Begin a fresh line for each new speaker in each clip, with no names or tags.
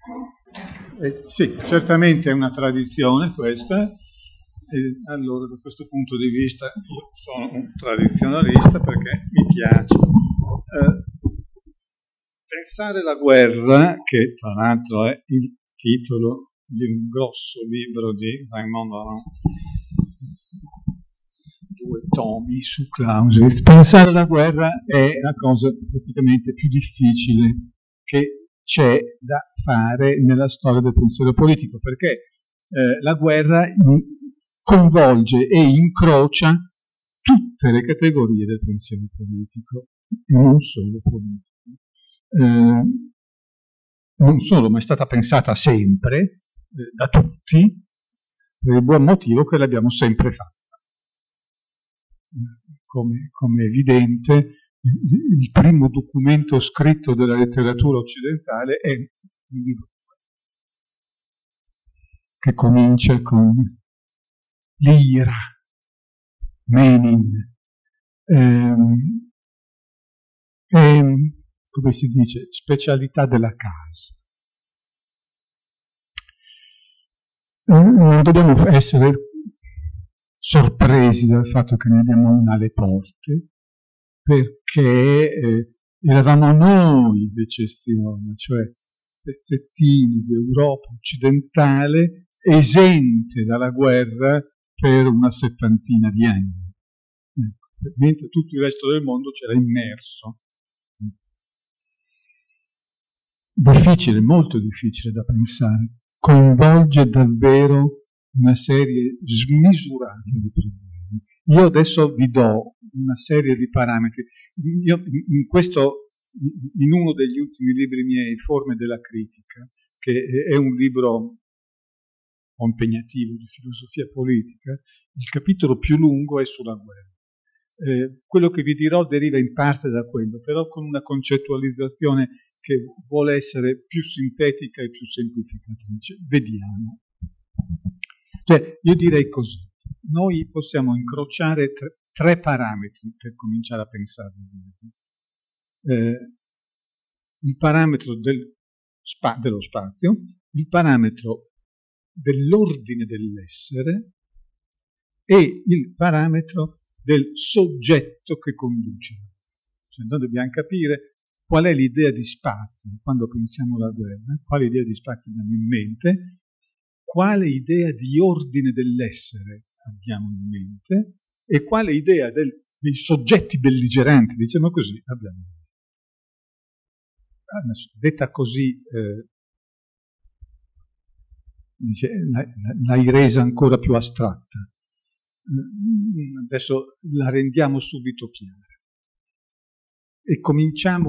Sì, certamente è una tradizione questa, e allora da questo punto di vista io sono un tradizionalista perché mi piace. Pensare la guerra, che tra l'altro è il titolo di un grosso libro di Raymond Aron, 2 tomi su Clausewitz, pensare la guerra è la cosa praticamente più difficile che c'è da fare nella storia del pensiero politico, perché la guerra coinvolge e incrocia tutte le categorie del pensiero politico e non solo politico. Non solo, ma è stata pensata sempre da tutti per il buon motivo che l'abbiamo sempre fatta. Come è evidente, il primo documento scritto della letteratura occidentale è un libro che comincia con l'ira, Menin, come si dice, specialità della casa. Non dobbiamo essere sorpresi dal fatto che ne abbiamo una alle porte, perché eravamo noi l'eccezione, cioè pezzettini di Europa occidentale esente dalla guerra per una 70 di anni, mentre tutto il resto del mondo c'era immerso. Difficile, molto difficile da pensare, coinvolge davvero una serie smisurata di problemi. Io adesso vi do una serie di parametri. Io in uno degli ultimi libri miei, Forme della critica, che è un libro impegnativo di filosofia politica, il capitolo più lungo è sulla guerra. Quello che vi dirò deriva in parte da quello, però con una concettualizzazione che vuole essere più sintetica e più semplificatrice. Vediamo. Cioè, io direi così. Noi possiamo incrociare tre parametri per cominciare a pensare. Il parametro dello spazio, il parametro dell'ordine dell'essere e il parametro del soggetto che conduce. Cioè, noi dobbiamo capire qual è l'idea di spazio quando pensiamo alla guerra, quale idea di spazio abbiamo in mente, quale idea di ordine dell'essere abbiamo in mente e quale idea dei soggetti belligeranti, diciamo così, abbiamo in mente. Detta così, l'hai resa ancora più astratta. Adesso la rendiamo subito chiara. E cominciamo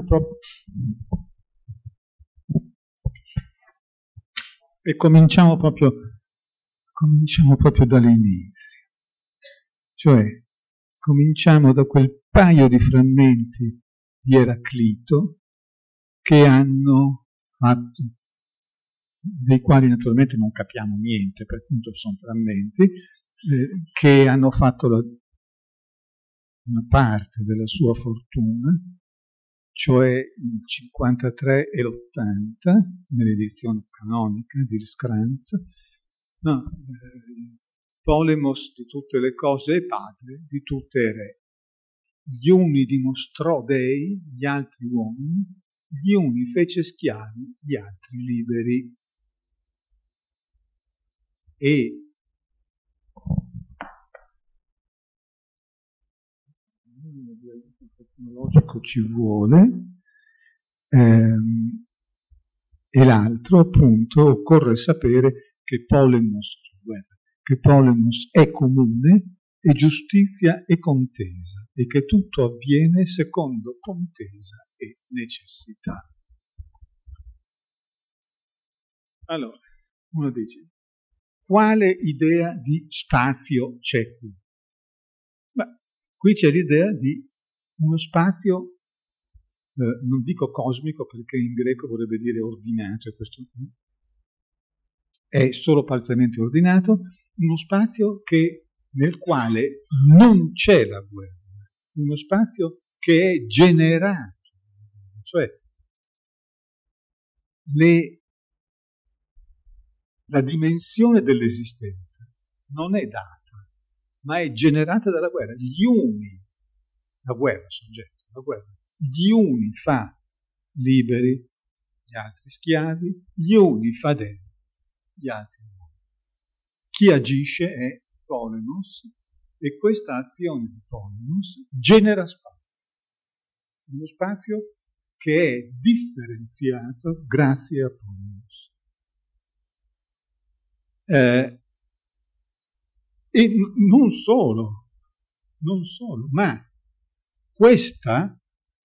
proprio dall'inizio. Cioè, cominciamo da quel paio di frammenti di Eraclito che hanno fatto, dei quali naturalmente non capiamo niente, perché appunto sono frammenti, che hanno fatto una parte della sua fortuna, cioè il 53 e l'80, nell'edizione canonica di Skranz. Polemos di tutte le cose è padre, di tutte è re. Gli uni dimostrò dei, gli altri uomini, gli uni fece schiavi, gli altri liberi. E tecnologico ci vuole, e l'altro appunto occorre sapere che polemos è comune e giustizia è contesa e che tutto avviene secondo contesa e necessità. Allora, uno dice, quale idea di spazio c'è qui? Beh, qui c'è l'idea di uno spazio, non dico cosmico perché in greco vorrebbe dire ordinato, e questo è solo parzialmente ordinato, uno spazio nel quale non c'è la guerra, uno spazio che è generato, cioè La dimensione dell'esistenza non è data, ma è generata dalla guerra. Gli uni, la guerra, soggetto, la guerra, gli uni fa liberi, gli altri schiavi, gli uni fa dei, gli altri no. Chi agisce è Polemos, e questa azione di Polemos genera spazio. Uno spazio che è differenziato grazie a Polemos. E non solo, ma questa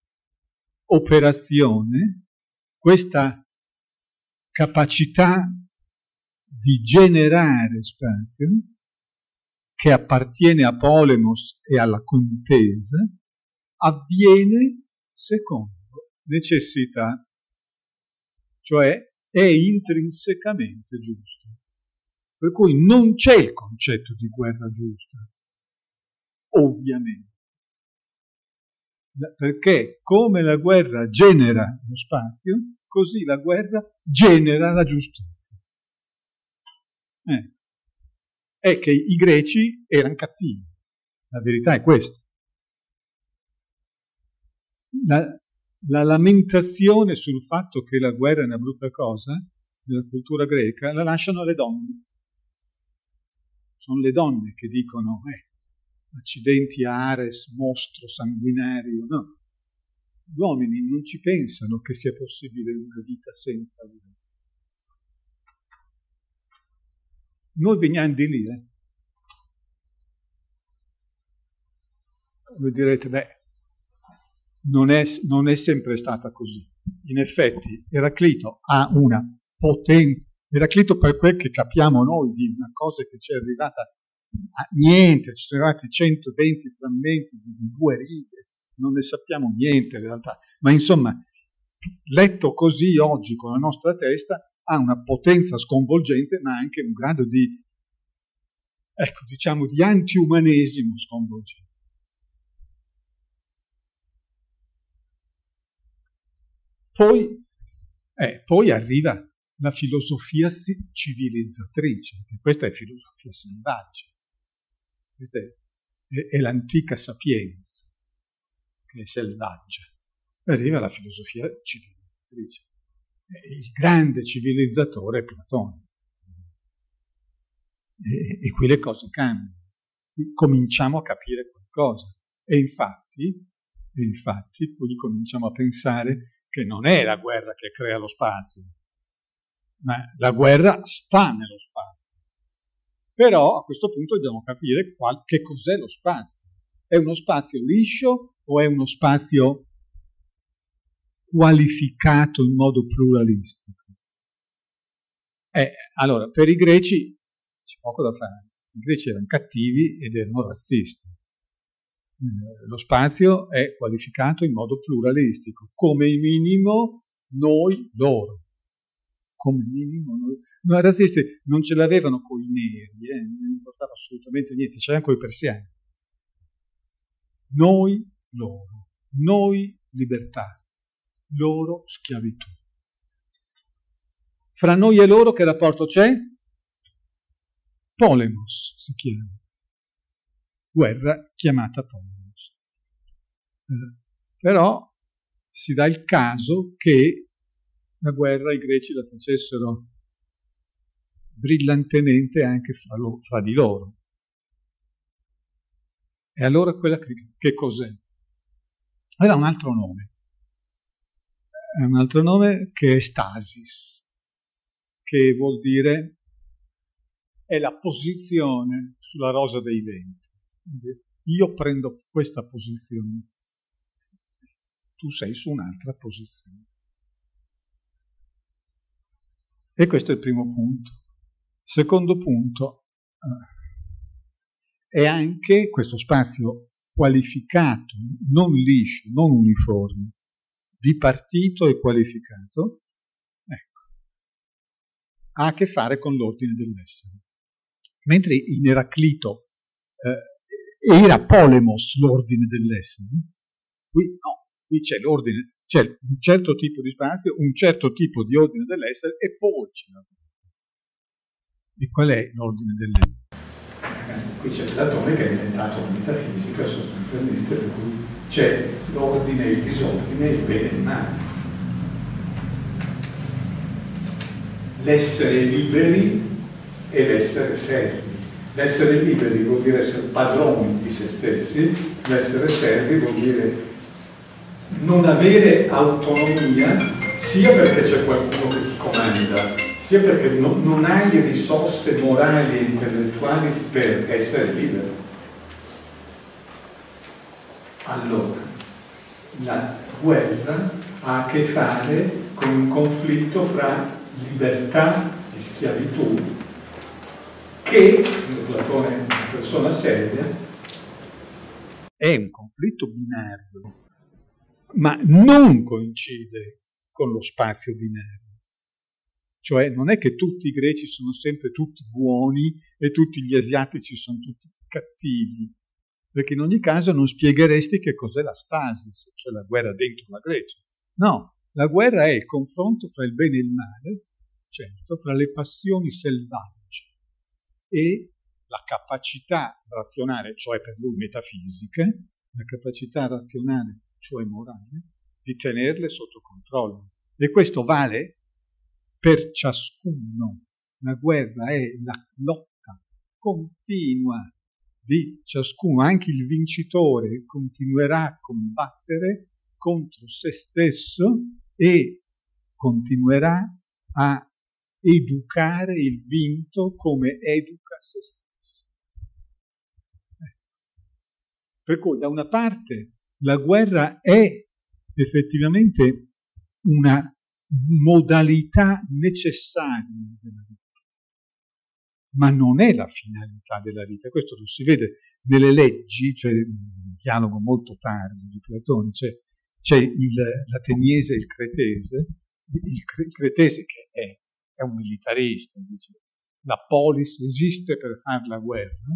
operazione, questa capacità di generare spazio, che appartiene a Polemos e alla contesa, avviene secondo necessità, cioè è intrinsecamente giusto. Per cui non c'è il concetto di guerra giusta, ovviamente. Perché come la guerra genera lo spazio, così la guerra genera la giustizia. È che i greci erano cattivi, la verità è questa. La lamentazione sul fatto che la guerra è una brutta cosa, nella cultura greca, la lasciano le donne. Sono le donne che dicono, accidenti a Ares, mostro sanguinario, no. Gli uomini non ci pensano che sia possibile una vita senza guerra. Noi veniamo di lì, Voi direte, non è sempre stata così. In effetti, Eraclito ha una potenza. Eraclito, per quel che capiamo noi di una cosa che ci è arrivata a niente, ci sono arrivati 120 frammenti di 2 righe, non ne sappiamo niente in realtà, ma insomma, letto così oggi con la nostra testa, ha una potenza sconvolgente, ma anche un grado di, diciamo, di antiumanesimo sconvolgente. Poi arriva la filosofia civilizzatrice, che questa è filosofia selvaggia, questa è l'antica sapienza, che è selvaggia. Arriva la filosofia civilizzatrice. Il grande civilizzatore è Platone. E qui le cose cambiano. Cominciamo a capire qualcosa. E infatti, qui cominciamo a pensare che non è la guerra che crea lo spazio, ma la guerra sta nello spazio. Però a questo punto dobbiamo capire che cos'è lo spazio. È uno spazio liscio o è uno spazio qualificato in modo pluralistico? Allora, per i greci c'è poco da fare. I greci erano cattivi ed erano razzisti. Lo spazio è qualificato in modo pluralistico, come minimo noi, loro. Come minimo noi. No, i razzisti non ce l'avevano con i neri, non importava assolutamente niente, c'erano con i persiani. Noi, loro. Noi, libertà. Loro, schiavitù. Fra noi e loro che rapporto c'è? Polemos si chiama. Guerra chiamata Polemos. Però si dà il caso che la guerra i greci la facessero brillantemente anche fra di loro. E allora quella che cos'è? Era un altro nome. È un altro nome che è stasis, che vuol dire è la posizione sulla rosa dei venti. Io prendo questa posizione, tu sei su un'altra posizione. E questo è il primo punto. Secondo punto, è anche questo spazio qualificato, non liscio, non uniforme, bipartito e qualificato, ha a che fare con l'ordine dell'essere. Mentre in Eraclito era Polemos l'ordine dell'essere, qui no, qui c'è l'ordine, c'è un certo tipo di spazio, un certo tipo di ordine dell'essere e poi c'è la guerra. E qual è l'ordine delle... Ragazzi, qui c'è Platone che ha inventato la metafisica sostanzialmente, per cui c'è l'ordine e il disordine, il bene e il male. L'essere liberi e l'essere servi. L'essere liberi vuol dire essere padroni di se stessi, l'essere servi vuol dire non avere autonomia, sia perché c'è qualcuno che ti comanda, sia perché non hai risorse morali e intellettuali per essere libero. Allora, la guerra ha a che fare con un conflitto fra libertà e schiavitù che, secondo Platone, è una persona seria, è un conflitto binario, ma non coincide con lo spazio binario. Cioè non è che tutti i greci sono sempre tutti buoni e tutti gli asiatici sono tutti cattivi, perché in ogni caso non spiegheresti che cos'è la stasis, cioè la guerra dentro la Grecia. No, la guerra è il confronto fra il bene e il male, certo, fra le passioni selvagge e la capacità razionale, cioè per lui metafisica, la capacità razionale, cioè morale, di tenerle sotto controllo. E questo vale per ciascuno. La guerra è la lotta continua di ciascuno. Anche il vincitore continuerà a combattere contro se stesso e continuerà a educare il vinto come educa se stesso. Per cui da una parte la guerra è effettivamente una modalità necessaria della vita, ma non è la finalità della vita. Questo lo si vede nelle leggi, cioè un dialogo molto tardo di Platone, c'è l'ateniese e il cretese. Il cretese che è un militarista, dice la polis esiste per fare la guerra,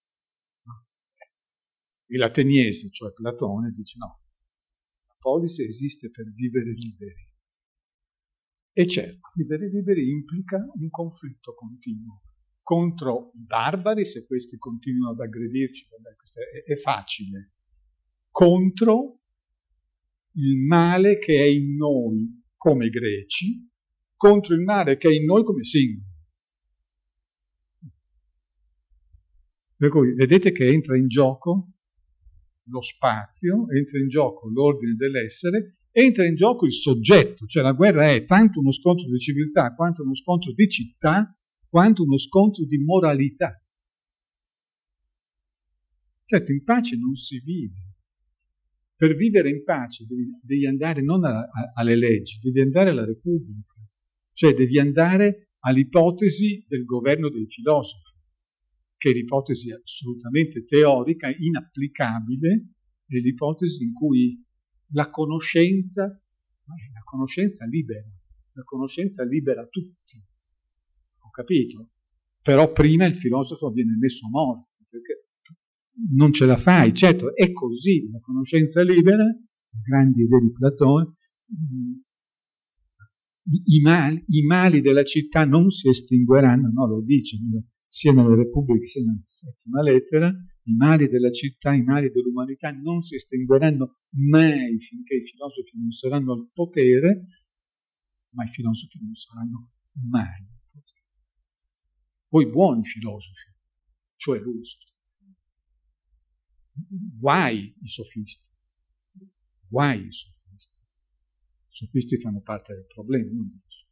e l'ateniese, cioè Platone, dice no, la polis esiste per vivere liberi. E certo, vivere liberi implica un conflitto continuo contro i barbari, se questi continuano ad aggredirci, questo è facile, contro il male che è in noi come greci, contro il male che è in noi come singoli. Per cui vedete che entra in gioco lo spazio, entra in gioco l'ordine dell'essere, entra in gioco il soggetto, cioè la guerra è tanto uno scontro di civiltà, quanto uno scontro di città, quanto uno scontro di moralità. Certo, in pace non si vive. Per vivere in pace devi andare non alle leggi, devi andare alla Repubblica, cioè devi andare all'ipotesi del governo dei filosofi, che è l'ipotesi assolutamente teorica, inapplicabile, è l'ipotesi in cui la conoscenza libera tutti, ho capito? Però prima il filosofo viene messo a morte, perché non ce la fai, certo, è così, la conoscenza libera, grandi idee di Platone, i mali della città non si estingueranno, no, lo dice, sia nella Repubblica sia nella settima lettera, i mali della città, i mali dell'umanità non si estingueranno mai finché i filosofi non saranno al potere, ma i filosofi non saranno mai al potere. Poi buoni filosofi, cioè lui, guai i sofisti. I sofisti fanno parte del problema, non del suo.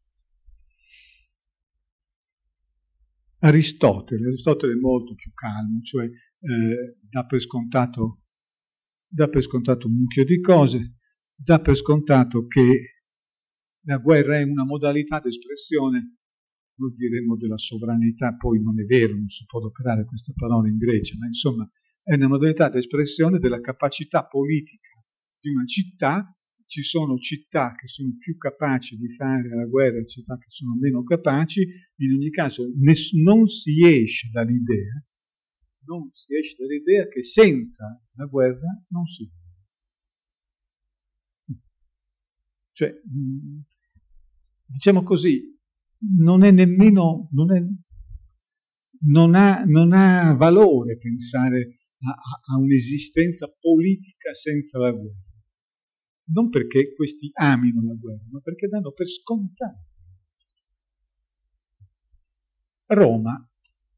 Aristotele è molto più calmo, cioè dà per scontato un mucchio di cose, dà per scontato che la guerra è una modalità di espressione, noi diremmo della sovranità, poi non è vero, non si può adoperare questa parola in Grecia, ma insomma è una modalità di espressione della capacità politica di una città. Ci sono città che sono più capaci di fare la guerra e città che sono meno capaci. In ogni caso non si esce dall'idea che senza la guerra non si vive. Cioè, diciamo così, non è non ha valore pensare a un'esistenza politica senza la guerra. Non perché questi amino la guerra, ma perché danno per scontato. Roma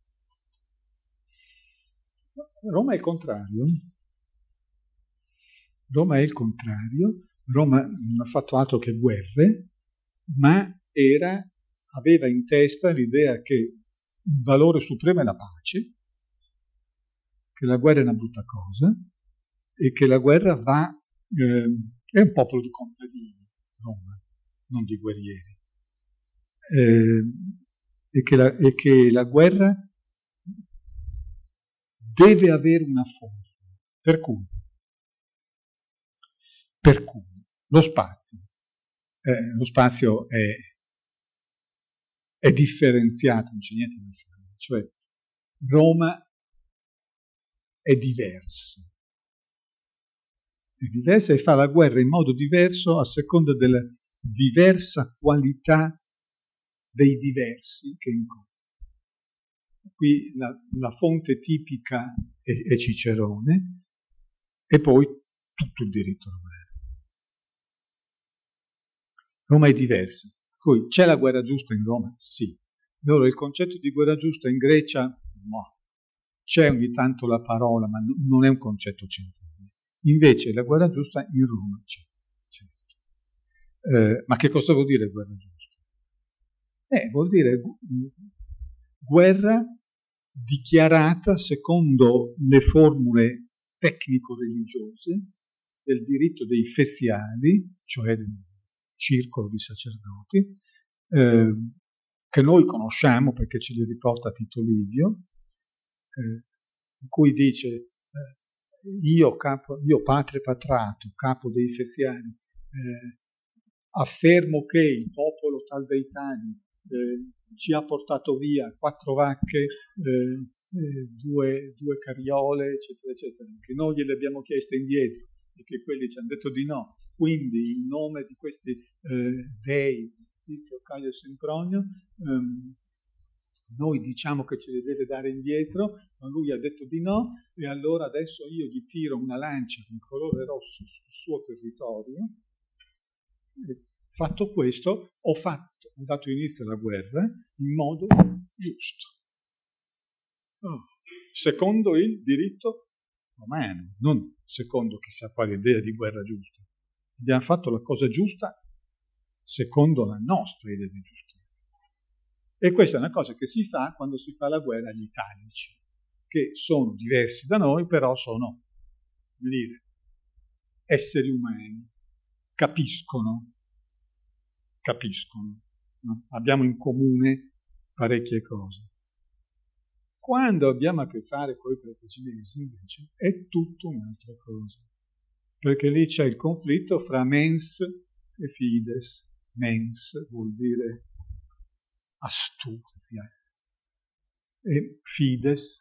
è il contrario. Roma è il contrario. Roma non ha fatto altro che guerre, ma aveva in testa l'idea che il valore supremo è la pace, che la guerra è una brutta cosa e che la guerra è un popolo di contadini, Roma, non di guerrieri, e che la guerra deve avere una forma, per cui lo spazio è differenziato, non c'è niente da fare, cioè Roma è diversa e fa la guerra in modo diverso a seconda della diversa qualità dei diversi che incontra. Qui la fonte tipica è Cicerone e poi tutto il diritto romano. Roma è diversa. Poi c'è la guerra giusta in Roma? Sì. Allora il concetto di guerra giusta in Grecia? No. C'è ogni tanto la parola, ma non è un concetto centrale. Invece la guerra giusta in Roma c'è. Ma che cosa vuol dire guerra giusta? Vuol dire guerra dichiarata secondo le formule tecnico-religiose del diritto dei feziali, cioè del circolo di sacerdoti, che noi conosciamo perché ce li riporta Tito Livio, in cui dice io Patre Patrato, capo dei feziani, affermo che il popolo tal dei tali ci ha portato via 4 vacche, 2 carriole, eccetera, eccetera, che noi gliele abbiamo chieste indietro e che quelli ci hanno detto di no. Quindi in nome di questi dei, Tizio, Caio e Sempronio, noi diciamo che ce le deve dare indietro, ma lui ha detto di no, e allora adesso io gli tiro una lancia con colore rosso sul suo territorio. Fatto questo, ho dato inizio alla guerra in modo giusto, secondo il diritto romano, non secondo chissà quale idea di guerra giusta. Abbiamo fatto la cosa giusta secondo la nostra idea di giustizia. E questa è una cosa che si fa quando si fa la guerra agli italici, che sono diversi da noi, però sono, come dire, esseri umani, capiscono, no? Abbiamo in comune parecchie cose. Quando abbiamo a che fare con i cartaginesi, invece, è tutto un'altra cosa. Perché lì c'è il conflitto fra mens e fides. Mens vuol dire astuzia. E fides,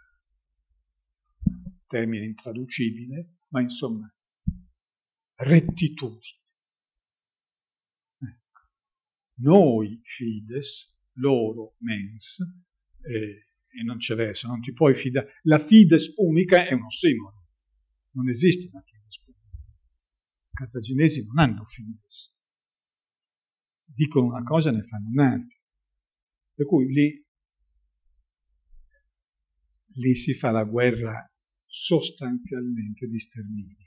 termine intraducibile, ma insomma, rettitudine. Noi fides, loro mens, e non c'è verso, non ti puoi fidare. La fides unica è un ossimoro, non esiste una fides unica. I cartaginesi non hanno fides, dicono una cosa e ne fanno un'altra. Per cui lì si fa la guerra sostanzialmente di sterminio.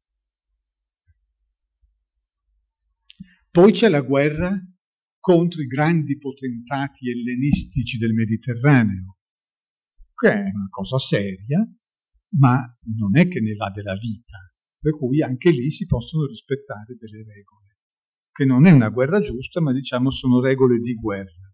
Poi c'è la guerra contro i grandi potentati ellenistici del Mediterraneo, che è una cosa seria, ma non è che ne va della vita, per cui anche lì si possono rispettare delle regole, che non è una guerra giusta, ma diciamo sono regole di guerra.